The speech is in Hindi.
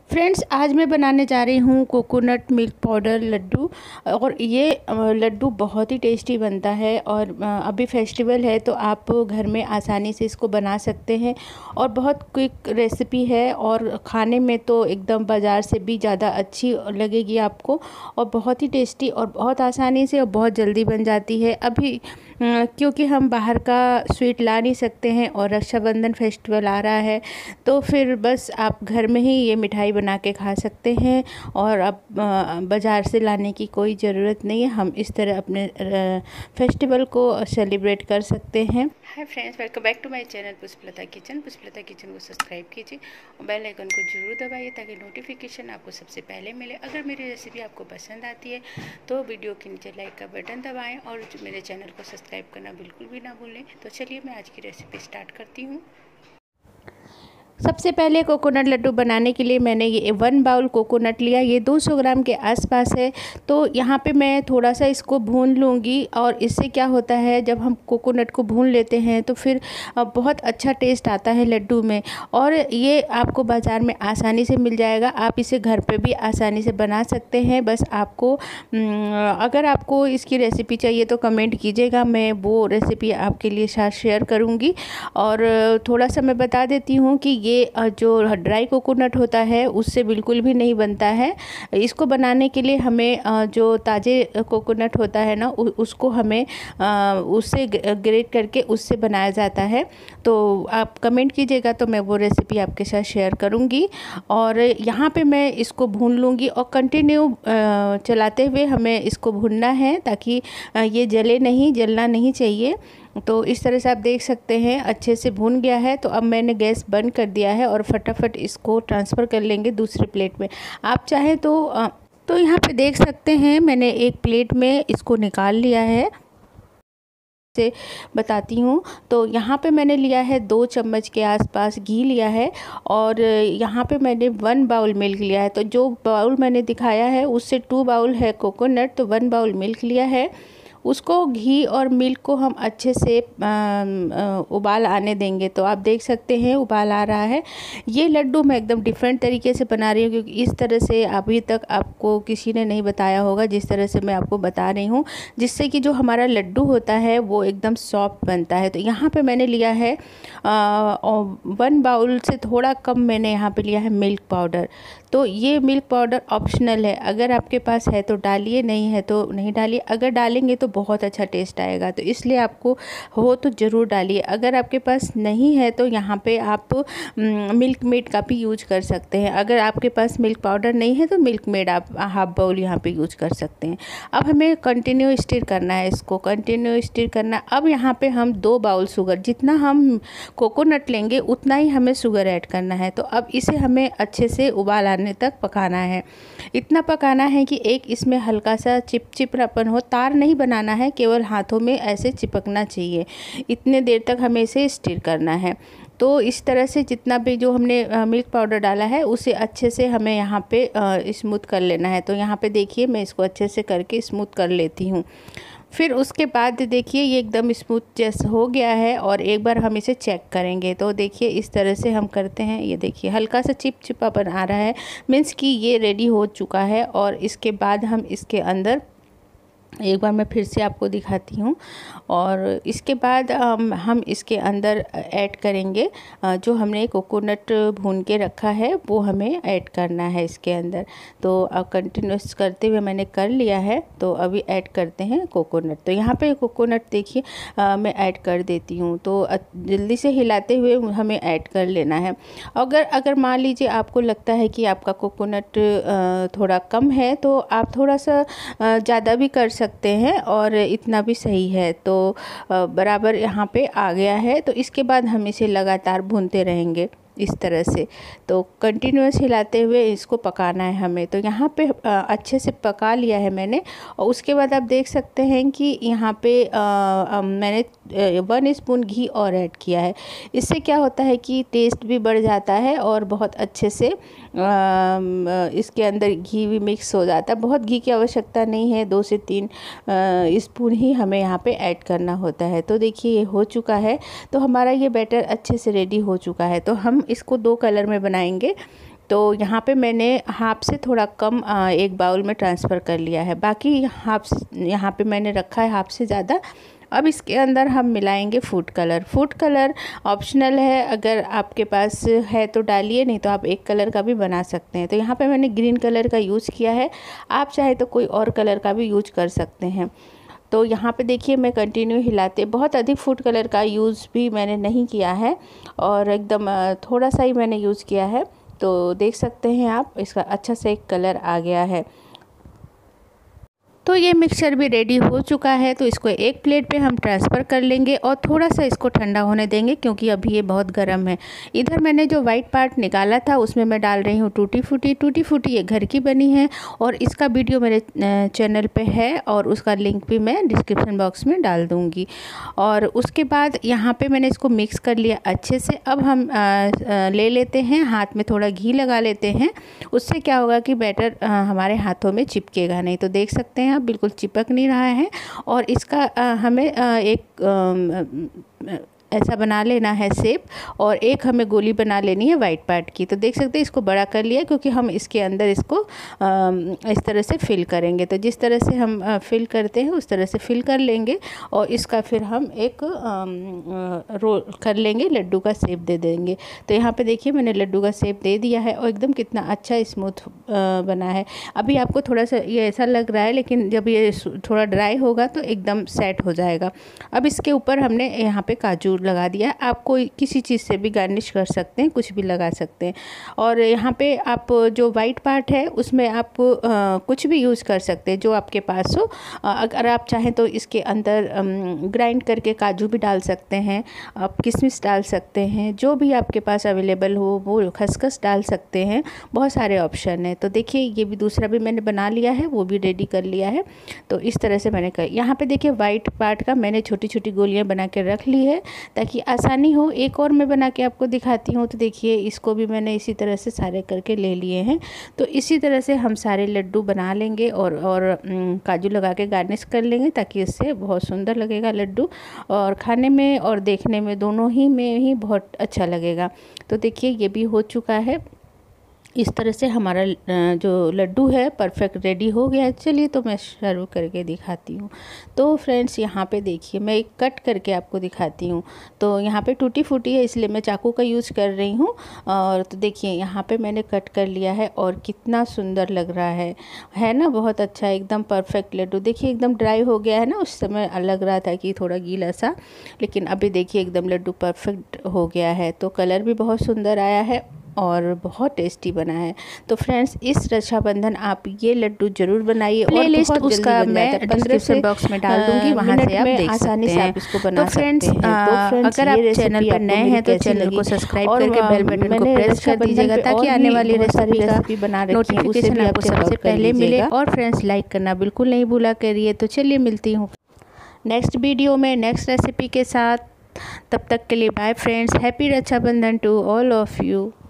फ्रेंड्स, आज मैं बनाने जा रही हूँ कोकोनट मिल्क पाउडर लड्डू। और ये लड्डू बहुत ही टेस्टी बनता है। और अभी फेस्टिवल है तो आप घर में आसानी से इसको बना सकते हैं। और बहुत क्विक रेसिपी है और खाने में तो एकदम बाज़ार से भी ज़्यादा अच्छी लगेगी आपको। और बहुत ही टेस्टी और बहुत आसानी से और बहुत जल्दी बन जाती है। अभी क्योंकि हम बाहर का स्वीट ला नहीं सकते हैं और रक्षाबंधन फेस्टिवल आ रहा है, तो फिर बस आप घर में ही ये मिठाई बना के खा सकते हैं। और अब बाज़ार से लाने की कोई ज़रूरत नहीं है। हम इस तरह अपने फेस्टिवल को सेलिब्रेट कर सकते हैं। Hi friends, welcome back to my channel Pushpalata kitchen. Pushpalata kitchen को सब्सक्राइब कीजिए और बेल आइकन को जरूर दबाइए ताकि नोटिफिकेशन आपको सबसे पहले मिले। अगर मेरी रेसिपी आपको पसंद आती है तो वीडियो के नीचे लाइक का बटन दबाएं और मेरे चैनल को सब्सक्राइब करना बिल्कुल भी ना भूलें। तो चलिए मैं आज की रेसिपी स्टार्ट करती हूँ। सबसे पहले कोकोनट लड्डू बनाने के लिए मैंने ये 1 बाउल कोकोनट लिया। ये 200 ग्राम के आसपास है। तो यहाँ पे मैं थोड़ा सा इसको भून लूँगी। और इससे क्या होता है, जब हम कोकोनट को भून लेते हैं तो फिर बहुत अच्छा टेस्ट आता है लड्डू में। और ये आपको बाज़ार में आसानी से मिल जाएगा। आप इसे घर पे भी आसानी से बना सकते हैं। बस आपको अगर आपको इसकी रेसिपी चाहिए तो कमेंट कीजिएगा, मैं वो रेसिपी आपके लिए साथ शेयर करूँगी। और थोड़ा सा मैं बता देती हूँ कि ये जो ड्राई कोकोनट होता है उससे बिल्कुल भी नहीं बनता है। इसको बनाने के लिए हमें जो ताज़े कोकोनट होता है ना, उसको हमें उससे ग्रेट करके उससे बनाया जाता है। तो आप कमेंट कीजिएगा तो मैं वो रेसिपी आपके साथ शेयर करूँगी। और यहाँ पे मैं इसको भून लूँगी और कंटिन्यू चलाते हुए हमें इसको भूनना है ताकि ये जलना नहीं चाहिए। तो इस तरह से आप देख सकते हैं अच्छे से भून गया है। तो अब मैंने गैस बंद कर दिया है और फटाफट इसको ट्रांसफ़र कर लेंगे दूसरी प्लेट में। आप चाहें तो यहाँ पे देख सकते हैं मैंने एक प्लेट में इसको निकाल लिया है। से बताती हूँ तो यहाँ पे मैंने लिया है 2 चम्मच के आसपास घी लिया है। और यहाँ पे मैंने 1 बाउल मिल्क लिया है। तो जो बाउल मैंने दिखाया है उससे 2 बाउल है कोकोनट, तो 1 बाउल मिल्क लिया है। उसको घी और मिल्क को हम अच्छे से उबाल आने देंगे। तो आप देख सकते हैं उबाल आ रहा है। ये लड्डू मैं एकदम डिफरेंट तरीके से बना रही हूँ क्योंकि इस तरह से अभी तक आपको किसी ने नहीं बताया होगा जिस तरह से मैं आपको बता रही हूँ, जिससे कि जो हमारा लड्डू होता है वो एकदम सॉफ्ट बनता है। तो यहाँ पे मैंने लिया है 1 बाउल से थोड़ा कम मैंने यहाँ पे लिया है मिल्क पाउडर। तो ये मिल्क पाउडर ऑप्शनल है, अगर आपके पास है तो डालिए, नहीं है तो नहीं डालिए। अगर डालेंगे तो बहुत अच्छा टेस्ट आएगा, तो इसलिए आपको हो तो ज़रूर डालिए। अगर आपके पास नहीं है तो यहाँ पे आप मिल्क मेड का भी यूज कर सकते हैं। अगर आपके पास मिल्क पाउडर नहीं है तो मिल्क मेड आप हाफ बाउल यहाँ पे यूज कर सकते हैं। अब हमें कंटिन्यू स्टीर करना है, इसको कंटिन्यू स्टीर करना। अब यहाँ पे हम 2 बाउल शुगर, जितना हम कोकोनट लेंगे उतना ही हमें शुगर ऐड करना है। तो अब इसे हमें अच्छे से उबाल आने तक पकाना है। इतना पकाना है कि एक इसमें हल्का सा चिपचिपापन हो, तार नहीं बनाना है, केवल हाथों में ऐसे चिपकना चाहिए। इतने देर तक हमें इसे स्टीर करना है। तो इस तरह से जितना भी जो हमने मिल्क पाउडर डाला है उसे अच्छे से हमें यहाँ पे स्मूथ कर लेना है। तो यहाँ पे देखिए मैं इसको अच्छे से करके स्मूथ कर लेती हूँ। फिर उसके बाद देखिए ये एकदम स्मूथ जैसा हो गया है और एक बार हम इसे चेक करेंगे। तो देखिए इस तरह से हम करते हैं। ये देखिए हल्का सा चिपचिपापन आ रहा है, मीन्स कि ये रेडी हो चुका है। और इसके बाद हम इसके अंदर एक बार मैं फिर से आपको दिखाती हूँ। और इसके बाद हम इसके अंदर ऐड करेंगे जो हमने कोकोनट भून के रखा है वो हमें ऐड करना है इसके अंदर। तो अब कंटिन्यूस करते हुए मैंने कर लिया है। तो अभी ऐड करते हैं कोकोनट। तो यहाँ पे कोकोनट देखिए मैं ऐड कर देती हूँ। तो जल्दी से हिलाते हुए हमें ऐड कर लेना है। अगर मान लीजिए आपको लगता है कि आपका कोकोनट थोड़ा कम है तो आप थोड़ा सा ज़्यादा भी कर सकते हैं और इतना भी सही है। तो बराबर यहाँ पे आ गया है। तो इसके बाद हम इसे लगातार भूनते रहेंगे इस तरह से। तो कंटिन्यूस हिलाते हुए इसको पकाना है हमें। तो यहाँ पे अच्छे से पका लिया है मैंने। और उसके बाद आप देख सकते हैं कि यहाँ पे मैंने 1 स्पून घी और ऐड किया है। इससे क्या होता है कि टेस्ट भी बढ़ जाता है और बहुत अच्छे से इसके अंदर घी भी मिक्स हो जाता है। बहुत घी की आवश्यकता नहीं है, 2 से 3 स्पून ही हमें यहाँ पे ऐड करना होता है। तो देखिए ये हो चुका है। तो हमारा ये बैटर अच्छे से रेडी हो चुका है। तो हम इसको 2 कलर में बनाएंगे। तो यहाँ पे मैंने हाफ से थोड़ा कम एक बाउल में ट्रांसफ़र कर लिया है, बाकी हाफ यहाँ पे मैंने रखा है हाफ से ज़्यादा। अब इसके अंदर हम मिलाएंगे food colour. Food colour optional है, अगर आपके पास है तो डालिए, नहीं तो आप एक कलर का भी बना सकते हैं। तो यहाँ पे मैंने ग्रीन कलर का यूज़ किया है, आप चाहे तो कोई और कलर का भी यूज कर सकते हैं। तो यहाँ पे देखिए मैं कंटिन्यू हिलाते, बहुत अधिक फूड कलर का यूज़ भी मैंने नहीं किया है और एकदम थोड़ा सा ही मैंने यूज़ किया है। तो देख सकते हैं आप, इसका अच्छा सा एक कलर आ गया है। तो ये मिक्सचर भी रेडी हो चुका है, तो इसको एक प्लेट पे हम ट्रांसफ़र कर लेंगे और थोड़ा सा इसको ठंडा होने देंगे, क्योंकि अभी ये बहुत गर्म है। इधर मैंने जो वाइट पार्ट निकाला था उसमें मैं डाल रही हूँ टूटी फ्रूटी। टूटी फ्रूटी ये घर की बनी है और इसका वीडियो मेरे चैनल पे है और उसका लिंक भी मैं डिस्क्रिप्शन बॉक्स में डाल दूँगी। और उसके बाद यहाँ पर मैंने इसको मिक्स कर लिया अच्छे से। अब हम ले लेते हैं, हाथ में थोड़ा घी लगा लेते हैं, उससे क्या होगा कि बैटर हमारे हाथों में चिपकेगा नहीं। तो देख सकते हैं बिल्कुल चिपक नहीं रहा है। और इसका हमें एक ऐसा बना लेना है शेप, और एक हमें गोली बना लेनी है वाइट पार्ट की। तो देख सकते हैं इसको बड़ा कर लिया, क्योंकि हम इसके अंदर इसको इस तरह से फिल करेंगे। तो जिस तरह से हम फिल करते हैं उस तरह से फिल कर लेंगे और इसका फिर हम एक रोल कर लेंगे, लड्डू का शेप दे देंगे। तो यहाँ पे देखिए मैंने लड्डू का शेप दे दिया है और एकदम कितना अच्छा स्मूथ बना है। अभी आपको थोड़ा सा ये ऐसा लग रहा है, लेकिन जब ये थोड़ा ड्राई होगा तो एकदम सेट हो जाएगा। अब इसके ऊपर हमने यहाँ पे काजू लगा दिया। आप कोई किसी चीज़ से भी गार्निश कर सकते हैं, कुछ भी लगा सकते हैं। और यहाँ पे आप जो वाइट पार्ट है उसमें आप कुछ भी यूज़ कर सकते हैं जो आपके पास हो। अगर आप चाहें तो इसके अंदर ग्राइंड करके काजू भी डाल सकते हैं, आप किशमिश डाल सकते हैं, जो भी आपके पास अवेलेबल हो वो खसखस डाल सकते हैं। बहुत सारे ऑप्शन हैं। तो देखिए ये भी दूसरा भी मैंने बना लिया है, वो भी रेडी कर लिया है। तो इस तरह से मैंने यहाँ पे देखिए वाइट पार्ट का मैंने छोटी छोटी गोलियाँ बना के रख ली है ताकि आसानी हो। एक और मैं बना के आपको दिखाती हूँ। तो देखिए इसको भी मैंने इसी तरह से सारे करके ले लिए हैं। तो इसी तरह से हम सारे लड्डू बना लेंगे और काजू लगा के गार्निश कर लेंगे, ताकि इससे बहुत सुंदर लगेगा लड्डू, और खाने में और देखने में दोनों ही में ही बहुत अच्छा लगेगा। तो देखिए ये भी हो चुका है। इस तरह से हमारा जो लड्डू है परफेक्ट रेडी हो गया है। चलिए तो मैं सर्व करके दिखाती हूँ। तो फ्रेंड्स यहाँ पे देखिए मैं एक कट करके आपको दिखाती हूँ। तो यहाँ पे टूटी फूटी है इसलिए मैं चाकू का यूज़ कर रही हूँ। और तो देखिए यहाँ पे मैंने कट कर लिया है और कितना सुंदर लग रहा है ना, बहुत अच्छा एकदम परफेक्ट लड्डू। देखिए एकदम ड्राई हो गया है ना, उस समय लग रहा था कि थोड़ा गीला सा, लेकिन अभी देखिए एकदम लड्डू परफेक्ट हो गया है। तो कलर भी बहुत सुंदर आया है और बहुत टेस्टी बना है। तो फ्रेंड्स इस रक्षाबंधन आप ये लड्डू जरूर बनाइए। प्लेलिस्ट उसका मैं डिस्क्रिप्शन बॉक्स में डाल दूंगी, वहां से आप देख आसानी से आप इसको बना सकते हैं। तो अगर आप चैनल पर नए हैं तो चैनल को सब्सक्राइब करके बेल बटन को प्रेस कर दीजिएगा, ताकि आने वाली रेसिपी बना नोटिफिकेशन आपको सबसे पहले मिले। और फ्रेंड्स लाइक करना बिल्कुल नहीं भूला करिए। तो चलिए मिलती हूँ नेक्स्ट वीडियो में नेक्स्ट रेसिपी के साथ। तब तक के लिए bye friends, happy Rakshabandhan to all of you.